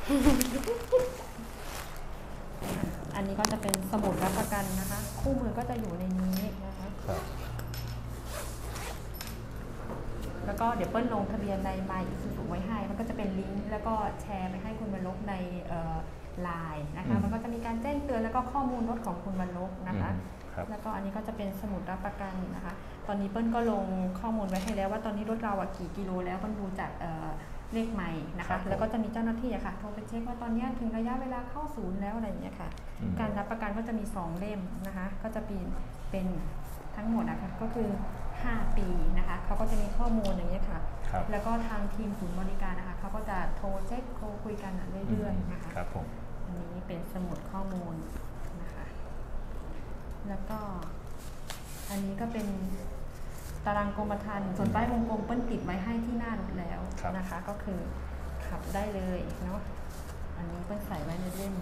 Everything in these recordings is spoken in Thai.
อันนี้ก็จะเป็นสมุดรับประกันนะคะ คู่มือก็จะอยู่ในนี้นะคะแล้วก็เดี๋ยวเปิ้ลลงทะเบียนใน My Isuzu ไว้ให้มันก็จะเป็นลิงก์แล้วก็แชร์ไปให้คุณบรรลบในไลน์นะคะมันก็จะมีการแจ้งเตือนแล้วก็ข้อมูลรถของคุณบรรลบนะคะแล้วก็อันนี้ก็จะเป็นสมุดรับประกันนะคะตอนนี้เปิ้ลก็ลงข้อมูลไว้ให้แล้วว่าตอนนี้รถเรากี่กิโลแล้วเปิ้ลดูจากเลขไมล์นะคะแล้วก็จะมีเจ้าหน้าที่ค่ะโทรไปเช็คว่าตอนนี้ถึงระยะเวลาเข้าศูนย์แล้วอะไรอย่างเงี้ยค่ะการรับประกันก็จะมี2เล่มนะคะก็จะเป็นทั้งหมดนะคะก็คือ5 ปีนะคะเขาก็จะมีข้อมูลอย่างเงี้ยค่ะแล้วก็ทางทีมศูนย์บริการนะคะเขาก็จะโทรเช็คโทรคุยกันเรื่อยๆนะคะครับผมอันนี้เป็นสมุดข้อมูลนะคะแล้วก็อันนี้ก็เป็นตารางกรมธรรม์ส่วนป้ายวงกลมเปิ้ลติดไว้ให้ที่หน้ารถแล้วนะคะก็คือขับได้เลยเนาะอันนี้เปิ้ลใส่ไว้ในเล่ม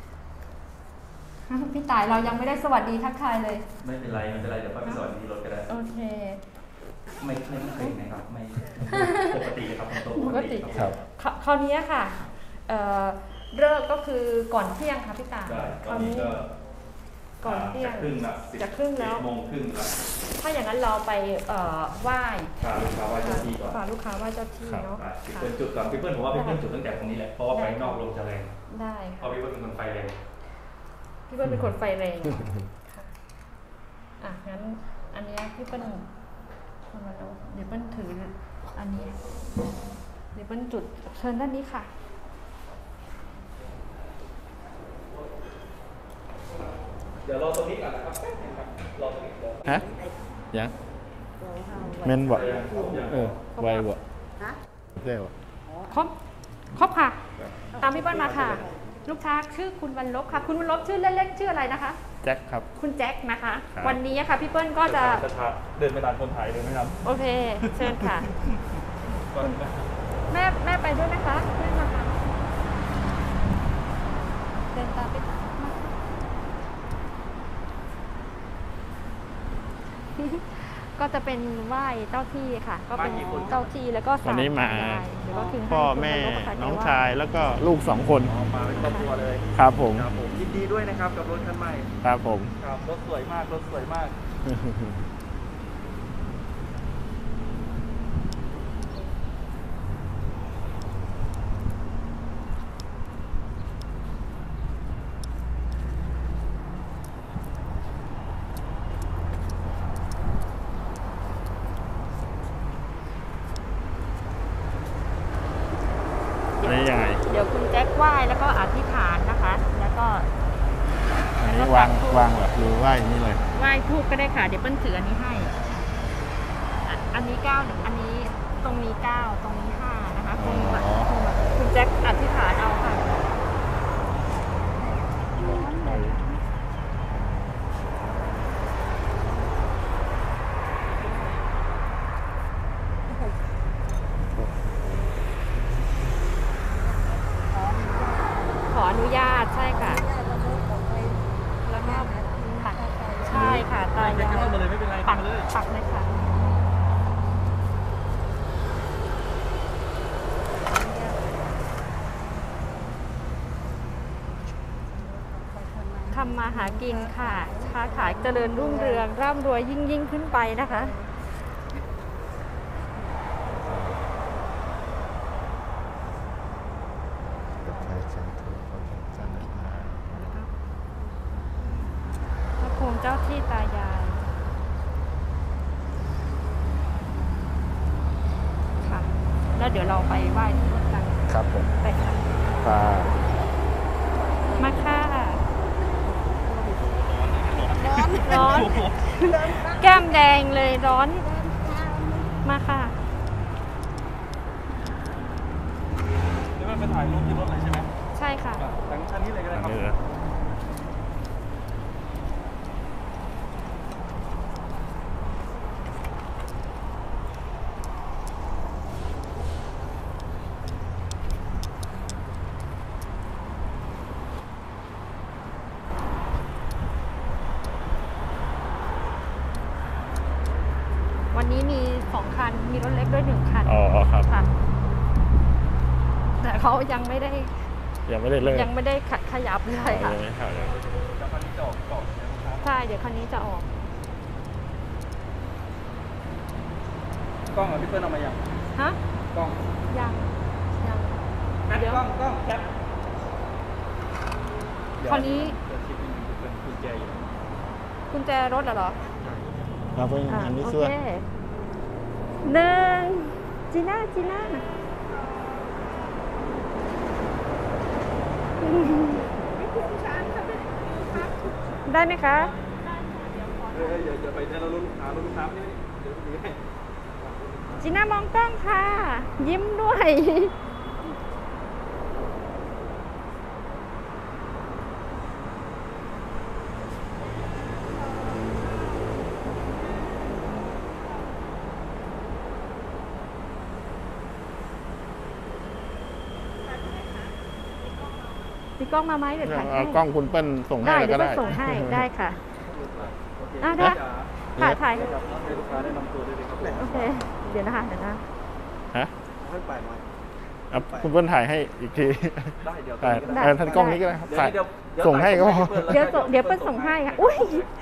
พี่ต่ายเรายังไม่ได้สวัสดีทักทายเลยไม่เป็นไรเดี๋ยวป้าไปสวัสดีรถก็ได้โอเคไม่เคยนะครับไม่ปกติครับปกติครับคราวนี้ค่ะเลิกก็คือก่อนเที่ยงค่ะพี่ต่ายคราวนี้ก็ก่อนเที่ยงจะครึ่งแล้ว 10:30แล้วถ้าอย่างนั้นเราไปไหว้ลูกค้าไหว้เจ้าที่ก่อนฝากลูกค้าไหว้เจ้าที่เนาะเป็นจุดก่อนพี่เปิ้ลผมว่าพี่เปิ้ลจุดตั้งแต่ตรงนี้แหละเพราะว่าไฟนอกลมจะแรงได้ค่ะเพราะพี่เปิ้ลเป็นคนไฟแรงพี่เปิ้ลเป็นคนไฟแรงค่ะงั้นอันนี้พี่เปิ้ลมาแล้วเดี๋ยวเปิ้ลถืออันนี้เดี๋ยวเปิ้ลจุดเชิญด้านนี้ค่ะเดี๋ยวรอตรงนี้ก่อนนะครับรอตรงนี้ฮะยังเมนบ่ไวบ่เร็วครบค่ะตามพี่เปิ้ลมาค่ะลูกค้าชื่อคุณบรรลบค่ะคุณบรรลบชื่อเล่นๆชื่ออะไรนะคะแจ็คครับคุณแจ็คนะคะวันนี้ค่ะพี่เปิ้ลก็จะเดินไปตามคนถ่ายเลยไหมครับโอเคเชิญค่ะแม่ไปด้วยนะคะแม่มาค่ะเดินตามไปก็จะเป็นไหว้เจ้าที่ค่ะก็เป็นเจ้าที่แล้วก็วันนี้มาพ่อแม่น้องชายแล้วก็ลูก2 คนมาเป็นครอบครัวเลยครับผมยินดีด้วยนะครับกับรถคันใหม่ครับผมครับรถสวยมากรถสวยมากเดี๋ยวคุณแจ็คไหว้แล้วก็อธิษฐานนะคะแล้วก็วางแบบหรือไหว้นี่เลยไหว้ทูบก็ได้ค่ะเดี๋ยวเปิ้ลถืออันนี้ให้อันนี้9อันนี้ตรงนี้9ตรงนี้5นะคะคุณแจ็คอธิษฐานเอาค่ะขออนุญาตใช่ค่ะแล้วก็ปักใช่ค่ะตายายปักเลยค่ะทำมาหากินค่ะค้าขายเจริญรุ่งเรืองร่ำรวยยิ่งขึ้นไปนะคะเจ้าที่ตายายค่ะแล้วเดี๋ยวเราไปไหว้ที่รถกันครับผมไปค่ะมาค่ะร้อนแก้มแดงเลยร้อนมาค่ะเดี๋ยวมันไปถ่ายรูปที่รถเลยใช่ไหมใช่ค่ะทั้งชั้นนี้เลยก็ได้ครับวันนี้มี2 คันมีรถเล็กด้วย1 คันอ๋อครับค่ะแต่เขายังไม่ได้ยังไม่ได้เลิกยังไม่ได้ขยับเลยค่ะยังไม่เข้าเลยแล้วคันนี้จะออกก่อนนะครับใช่เดี๋ยวคันนี้จะออกกล้องพี่เปิ้ลเอามายังฮะกล้องยังแคปเดี๋ยวกล้องแคปคราวนี้เดี๋ยวชิปเป็นกุญแจอยู่กุญแจรถเหรอเอาไปอันนี้โอส่วนเคหนึ่งจีน่าได้ไหมคะเดี๋ยวไปในรถลูกค้นี่เดี๋ยวนี้ให้จีน่ามองกล้องค่ะ ยิ้มด้วย มีกล้องมาไหมเดี๋ยวถ่ายให้เอากล้องคุณเปิ้ลส่งให้ได้แล้วเดี๋ยก็วไปได้ส่งให้ได้ค่ะโอเคอ่ะได้ถ่ายให้ลูกค้าได้นำตัวด้วยครับโอเค เดี๋ยวนะคะฮะให้ไปหน่อยเอาคุณเปิ้ลถ่ายให้อีกทีได้เดี๋ยวถ่ายได้ท่านกล้องนี้ก็ได้ครับถ่ายเดี๋ยวส่งให้ก็พอเดี๋ยวเปิ้ลส่งให้ค่ะ อุ้ย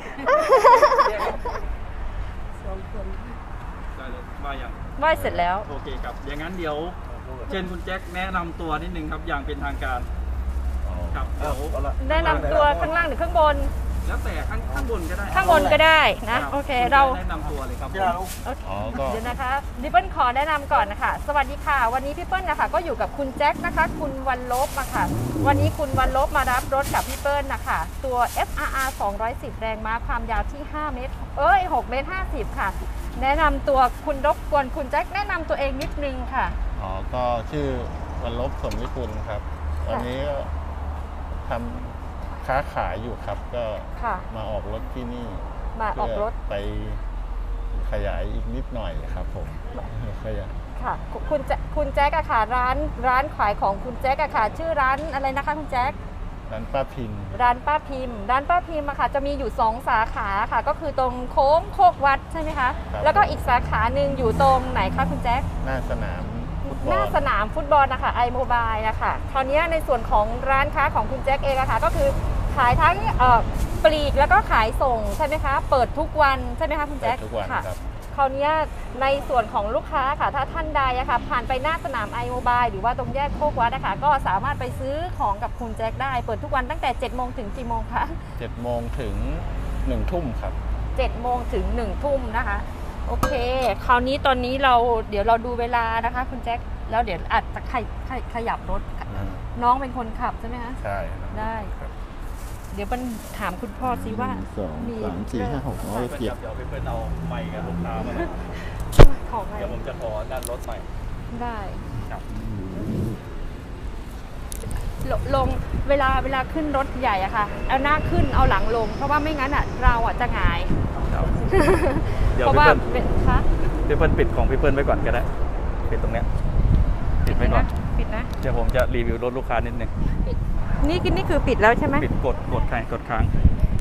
ได้เลยมาอย่างไหว้เสร็จแล้วโอเคครับอย่างนั้นเดี๋ยวเชิญคุณแจ็คแนะนำตัวนิดนึงครับอย่างเป็นทางการครับเดี๋ยวแนะนำตัวข้างล่างหรือข้างบนแล้วแต่ข้างบนก็ได้ข้างบนก็ได้นะ โอเค เราแนะนำตัวเลยครับโอเคอ๋อก็เดี๋ยวนะคะดิเปิ้ลขอแนะนำก่อนนะคะ สวัสดีค่ะ วันนี้พี่เปิ้ลนะคะก็อยู่กับคุณแจ็คนะคะ คุณวันลบมาค่ะ วันนี้คุณวันลบมารับรถกับพี่เปิ้ลนะคะ ตัว FRR 210 แรงม้าความยาวที่ 5 เมตร 6 เมตร 50 ค่ะ แนะนำตัวคุณรบกวนคุณแจ็คแนะนำตัวเองนิดนึงค่ะอ๋อก็ชื่อวันลบสมวิกุลครับวันนี้ก็ทำค้าขายอยู่ครับ ก็ค่ะมาออกรถที่นี่มาออกรถเพื่ไปขยายอีกนิดหน่อยครับผมขยายค่ะคุณแจ็คอะค่ะร้านขายของคุณแจ็คอะค่ะชื่อร้านอะไรนะคะคุณแจ็คร้านป้าพิมพ์ร้านป้าพิมพ์อะค่ะจะมีอยู่2สาขาค่ะก็คือตรงโค้งโคกวัดใช่ไหมคะแล้วก็อีกสาขาหนึ่งอยู่ตรงไหนคะคุณแจ็คหน้าสนามฟุตบอลหน้าสนามฟุตบอลนะคะiMobile นะคะคราวนี้ในส่วนของร้านค้าของคุณแจ็คเองอะค่ะก็คือขายทั้งปลีกแล้วก็ขายส่งใช่ไหมคะเปิดทุกวันใช่ไหมคะคุณแจ็คเปิดทุกวันค่ะครับคราวนี้ในส่วนของลูกค้าค่ะถ้าท่านใดอะค่ะผ่านไปหน้าสนามiMobile หรือว่าตรงแยกโคกวัดนะคะก็สามารถไปซื้อของกับคุณแจ็คได้เปิดทุกวันตั้งแต่7 โมงถึงกี่โมงคะ 7 โมงถึง 1 ทุ่มครับ 7 โมงถึง 1 ทุ่มนะคะโอเคคราวนี้ตอนนี้เดี๋ยวเราดูเวลานะคะคุณแจ็คแล้วเดี๋ยวอาจจะขยับรถน้องเป็นคนขับใช่ไหมคะใช่ครับได้ครับเดี๋ยวเป็นถามคุณพ่อซิว่า 1 2 3 4 5 6 เดี๋ยวพี่เปิ้ลเอาไมค์กับลูกค้ามาของอะไรเดี๋ยวผมจะขอด้านรถใหม่ได้ครับลงเวลาขึ้นรถใหญ่อะค่ะเอาหน้าขึ้นเอาหลังลง เพราะว่าไม่งั้นอะเราอะจะหงายเดี๋ยวเพราะพี่ว่าเปิ้ลเป็นคะพี่เปิ้ลปิดของพี่เปิ้ลไว้ก่อนก็ได้ปิดตรงเนี้ยปิดไว้ก่อนปิดนะเดี๋ยวผมจะรีวิวรถลูกค้านิดนึงปิดนี่คือปิดแล้วใช่ไหมปิดกดค้าง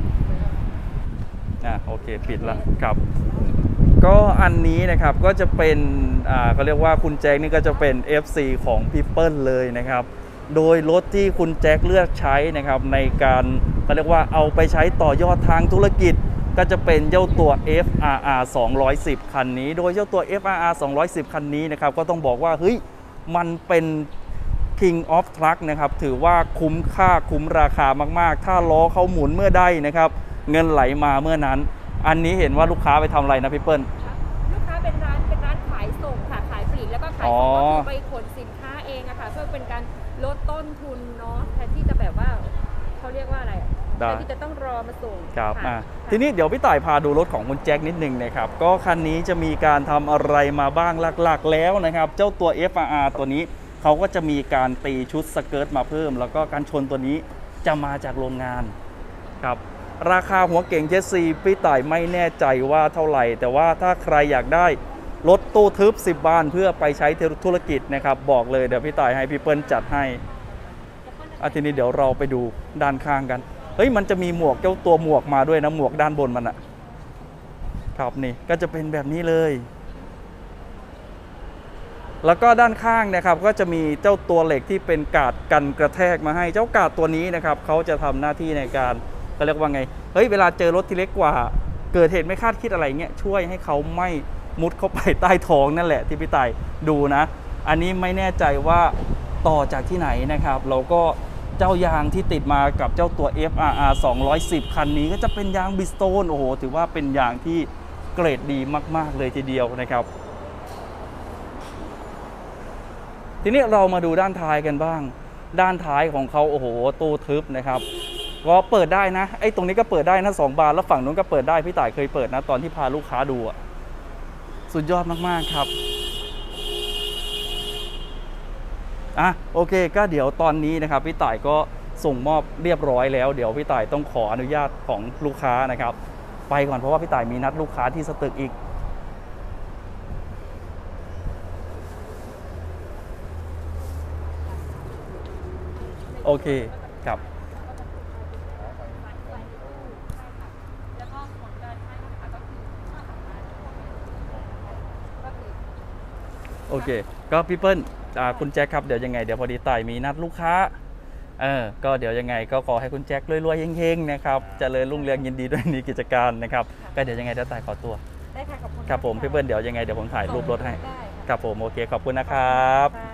โอเคปิดแล้วครับ ก็อันนี้นะครับก็จะเป็นเขาเรียกว่าคุณแจ็คนี่ก็จะเป็น FC ของพี่เปิ้ลเลยนะครับ โดยรถที่คุณแจ็คเลือกใช้นะครับในการเขาเรียกว่าเอาไปใช้ต่อยอดทางธุรกิจ ก็จะเป็นเจ้าตัว FRR 210 คันนี้ โดยเจ้าตัว FRR 210 คันนี้นะครับก็ต้องบอกว่าเฮ้ยมันเป็น King of Truck นะครับถือว่าคุ้มค่าคุ้มราคามากๆถ้าล้อเขาหมุนเมื่อใดนะครับเงินไหลมาเมื่อนั้นอันนี้เห็นว่าลูกค้าไปทำอะไรนะพี่เปิ้ลลูกค้าเป็นร้านขายส่งค่ะขายปลีกแล้วก็ขายส่งก็คือไปขนสินค้าเองอะค่ะเพื่อเป็นการลดต้นทุนเนาะแทนที่จะแบบว่าเขาเรียกว่าอะไรแทนที่จะต้องรอมาส่งครับค่ะทีนี้เดี๋ยวพี่ต่ายพาดูรถของคุณแจ็คนิดนึงนะครับก็คันนี้จะมีการทำอะไรมาบ้างหลักๆแล้วนะครับเจ้าตัว FRR ตัวนี้เขาก็จะมีการตีชุดสเกิร์ตมาเพิ่ม แล้วก็การชนตัวนี้จะมาจากโรงงานครับราคาหัวเก่งเจสซีพี่ต่ายไม่แน่ใจว่าเท่าไหร่แต่ว่าถ้าใครอยากได้รถตู้ทึบ10 บานเพื่อไปใช้ธุรกิจนะครับบอกเลยเดี๋ยวพี่ต่ายให้พี่เปิ้ลจัดให้ทีนี้เดี๋ยวเราไปดูด้านข้างกันเฮ้ยมันจะมีหมวกเจ้าตัวหมวกมาด้วยนะหมวกด้านบนมันอะครับนี่ก็จะเป็นแบบนี้เลยแล้วก็ด้านข้างนะครับก็จะมีเจ้าตัวเหล็กที่เป็นกาดกันกระแทกมาให้เจ้ากาดตัวนี้นะครับเขาจะทำหน้าที่ในการเขาเรียกว่าไงเฮ้ยเวลาเจอรถที่เล็กกว่าเกิดเหตุไม่คาดคิดอะไรเงี้ยช่วยให้เขาไม่มุดเข้าไปใต้ท้องนั่นแหละที่พี่ต่ายดูนะอันนี้ไม่แน่ใจว่าต่อจากที่ไหนนะครับเราก็เจ้ายางที่ติดมากับเจ้าตัว FRR 210 คันนี้ก็จะเป็นยางบิสโตนโอ้โหถือว่าเป็นยางที่เกรดดีมากๆเลยทีเดียวนะครับทีนี้เรามาดูด้านท้ายกันบ้างด้านท้ายของเขาโอ้โหตู้ทึบนะครับก็เปิดได้นะไอ้ตรงนี้ก็เปิดได้นะ2 บานแล้วฝั่งนู้นก็เปิดได้พี่ต่ายเคยเปิดนะตอนที่พาลูกค้าดูอะสุดยอดมากๆครับโอเคก็เดี๋ยวตอนนี้นะครับพี่ต่ายก็ส่งมอบเรียบร้อยแล้วเดี๋ยวพี่ต่ายต้องขออนุญาตของลูกค้านะครับไปก่อนเพราะว่าพี่ต่ายมีนัดลูกค้าที่สตึกอีกโอเคครับโอเคก็พี่เปิ้ลคุณแจ็คครับเดี๋ยวยังไงเดี๋ยวพอดีต่ายมีนัดลูกค้าก็เดี๋ยวยังไงก็ขอให้คุณแจ็ครวยๆเฮงๆนะครับเจริญรุ่งเรืองยินดีด้วยในกิจการนะครับก็เดี๋ยวยังไงเดี๋ยวต่ายขอตัวได้ค่ะขอบคุณครับผมพี่เปิ้ลเดี๋ยวยังไงเดี๋ยวผมถ่ายรูปรถให้ได้ครับผมโอเคขอบคุณนะครับ